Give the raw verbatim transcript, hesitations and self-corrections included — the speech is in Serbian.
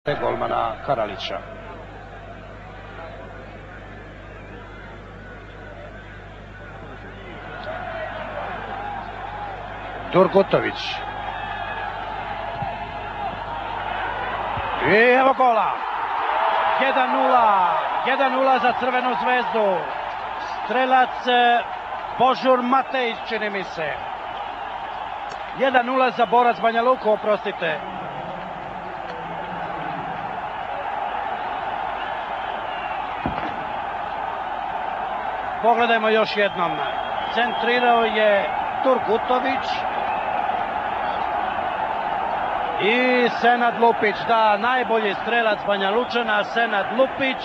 golmana Karalića. Durgutović. I evo gola. jedan nula. jedan nula za Crvenu zvezdu. Strelac Božur Matejić, čini mi se. jedan nula za Borac Banja Luku, oprostite. Pogledajmo još jednom. Centrirao je Durgutović. I Senad Lupić, da, najbolji strelac Banja Lučana, Senad Lupić.